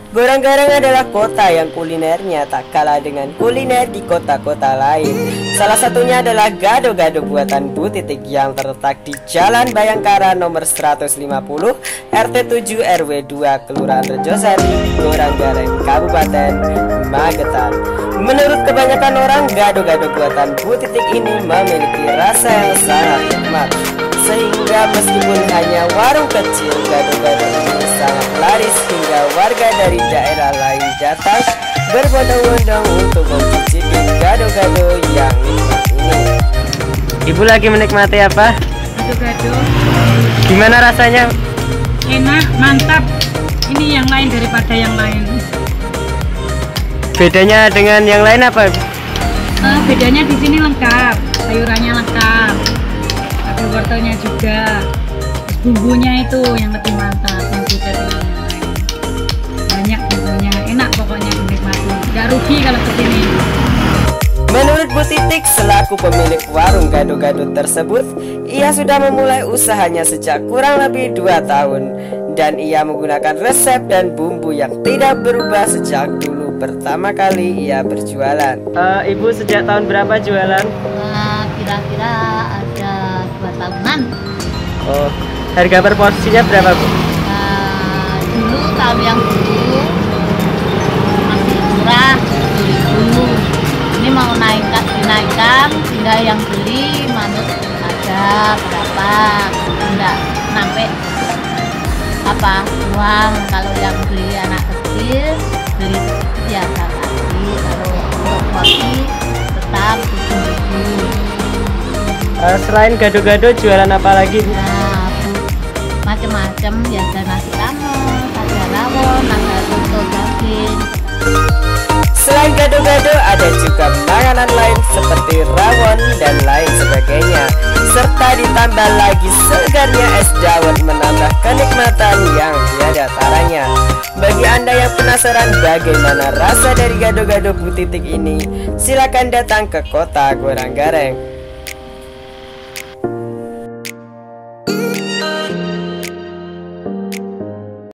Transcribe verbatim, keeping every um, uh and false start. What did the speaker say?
Gorang-Gareng adalah kota yang kulinernya tak kalah dengan kuliner di kota-kota lain. Salah satunya adalah gado-gado buatan Bu Titik yang terletak di Jalan Bayangkara nomor seratus lima puluh R T tujuh R W dua Kelurahan Rejosari, Gorang-Gareng, Kabupaten Magetan. Menurut kebanyakan orang, gado-gado buatan Bu Titik ini memiliki rasa yang sangat nikmat, sehingga meskipun hanya warung kecil, gado-gado ini sangat laris hingga warga dari daerah lain datang berbondong-bondong untuk mencicipi gado-gado yang nikmat ini. Ibu lagi menikmati apa? Gado-gado. Gimana rasanya? Enak, mantap. Ini yang lain daripada yang lain. Bedanya dengan yang lain apa? Uh, bedanya di sini lengkap, sayurannya lengkap, ada wortelnya juga. Bumbunya itu yang lebih mantap, yang beda dengan yang lain. Banyak bumbunya, enak pokoknya dinikmati. Gak rugi kalau kesini. Menurut Bu Titik selaku pemilik warung gado-gado tersebut, ia sudah memulai usahanya sejak kurang lebih dua tahun, dan ia menggunakan resep dan bumbu yang tidak berubah sejak dulu pertama kali ia berjualan. Uh, Ibu sejak tahun berapa jualan? Nah, kira-kira ada dua tahunan. Oh, harga per porsinya berapa, Bu? Nah, dulu tahun yang dulu masih murah tujuh ribu. Ini mau naikkan, dinaikkan, sehingga yang beli manut ada berapa, enggak sampai apa uang. Kalau yang beli anak kecil beli biasa lagi, kalau untuk porsi tetap tujuh ribu. Uh, selain gado-gado jualan apa lagi? Nah, macam-macam ya, ada nasi kamu, ada rawon, ada soto daging. Selain gado-gado ada juga makanan lain seperti rawon dan lain sebagainya, serta ditambah lagi segarnya es dawet menambah kenikmatan yang tiada taranya. Bagi Anda yang penasaran bagaimana rasa dari gado-gado Bu Titik ini, silakan datang ke kota Gorang-Gareng.